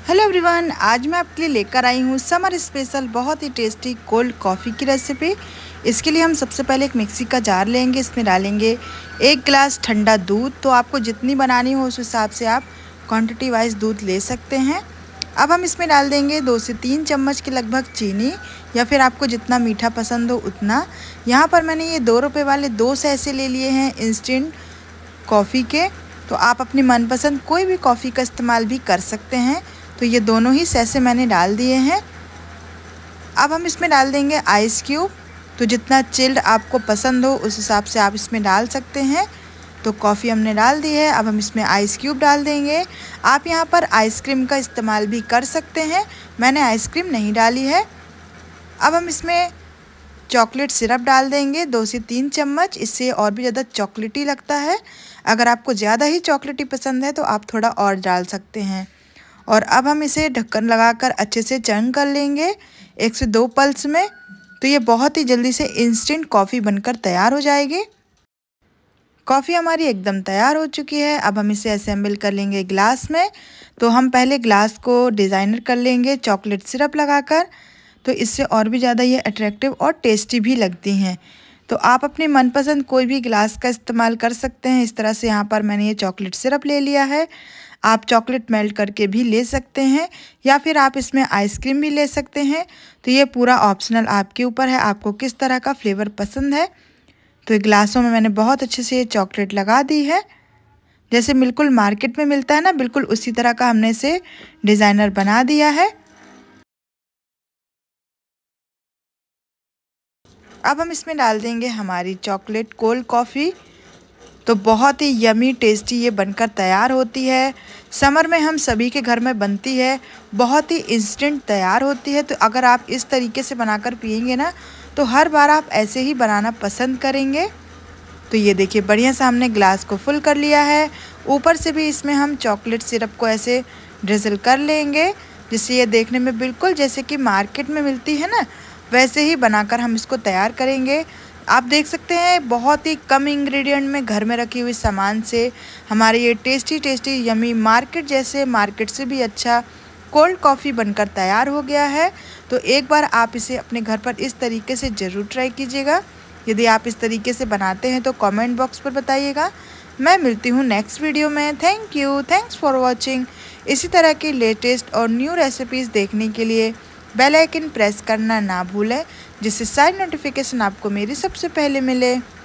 Hello everyone, आज मैं आपके लिए लेकर आई हूँ समर स्पेशल बहुत ही टेस्टी कोल्ड कॉफ़ी की रेसिपी। इसके लिए हम सबसे पहले एक मिक्सी का जार लेंगे। इसमें डालेंगे 1 गिलास ठंडा दूध। तो आपको जितनी बनानी हो उस हिसाब से आप क्वांटिटी वाइज दूध ले सकते हैं। अब हम इसमें डाल देंगे 2 से 3 चम्मच के लगभग चीनी, या फिर आपको जितना मीठा पसंद हो उतना। यहाँ पर मैंने ये 2 रुपये वाले 2 सैसे ले लिए हैं इंस्टेंट कॉफ़ी के। तो आप अपनी मनपसंद कोई भी कॉफ़ी का इस्तेमाल भी कर सकते हैं। तो ये दोनों ही सैसे मैंने डाल दिए हैं। अब हम इसमें डाल देंगे आइस क्यूब। तो जितना चिल्ड आपको पसंद हो उस हिसाब से आप इसमें डाल सकते हैं। तो कॉफ़ी हमने डाल दी है। अब हम इसमें आइस क्यूब डाल देंगे। आप यहाँ पर आइसक्रीम का इस्तेमाल भी कर सकते हैं, मैंने आइसक्रीम नहीं डाली है। अब हम इसमें चॉकलेट सिरप डाल देंगे 2 से 3 चम्मच। इससे और भी ज़्यादा चॉकलेटी लगता है। अगर आपको ज़्यादा ही चॉकलेटी पसंद है तो आप थोड़ा और डाल सकते हैं। और अब हम इसे ढक्कन लगाकर अच्छे से चर्न कर लेंगे 1 से 2 पल्स में। तो ये बहुत ही जल्दी से इंस्टेंट कॉफ़ी बनकर तैयार हो जाएगी। कॉफ़ी हमारी एकदम तैयार हो चुकी है। अब हम इसे असेंबल कर लेंगे ग्लास में। तो हम पहले ग्लास को डिज़ाइनर कर लेंगे चॉकलेट सिरप लगाकर। तो इससे और भी ज़्यादा ये अट्रैक्टिव और टेस्टी भी लगती हैं। तो आप अपनी मनपसंद कोई भी ग्लास का इस्तेमाल कर सकते हैं। इस तरह से यहाँ पर मैंने ये चॉकलेट सिरप ले लिया है। आप चॉकलेट मेल्ट करके भी ले सकते हैं, या फिर आप इसमें आइसक्रीम भी ले सकते हैं। तो ये पूरा ऑप्शनल आपके ऊपर है, आपको किस तरह का फ्लेवर पसंद है। तो ये ग्लासों में मैंने बहुत अच्छे से ये चॉकलेट लगा दी है। जैसे बिल्कुल मार्केट में मिलता है ना, बिल्कुल उसी तरह का हमने इसे डिज़ाइनर बना दिया है। अब हम इसमें डाल देंगे हमारी चॉकलेट कोल्ड कॉफ़ी। तो बहुत ही यमी टेस्टी ये बनकर तैयार होती है। समर में हम सभी के घर में बनती है, बहुत ही इंस्टेंट तैयार होती है। तो अगर आप इस तरीके से बनाकर पिएंगे ना, तो हर बार आप ऐसे ही बनाना पसंद करेंगे। तो ये देखिए बढ़िया से हमने ग्लास को फुल कर लिया है। ऊपर से भी इसमें हम चॉकलेट सिरप को ऐसे ड्रिजल कर लेंगे, जिससे ये देखने में बिल्कुल जैसे कि मार्केट में मिलती है ना, वैसे ही बनाकर हम इसको तैयार करेंगे। आप देख सकते हैं बहुत ही कम इंग्रेडिएंट में घर में रखी हुई सामान से हमारे ये टेस्टी टेस्टी यमी मार्केट से भी अच्छा कोल्ड कॉफ़ी बनकर तैयार हो गया है। तो एक बार आप इसे अपने घर पर इस तरीके से ज़रूर ट्राई कीजिएगा। यदि आप इस तरीके से बनाते हैं तो कमेंट बॉक्स पर बताइएगा। मैं मिलती हूँ नेक्स्ट वीडियो में। Thanks for watching. इसी तरह की लेटेस्ट और न्यू रेसिपीज़ देखने के लिए बेल आइकन प्रेस करना ना भूलें, जिससे सारी नोटिफिकेशन आपको मेरी सबसे पहले मिले।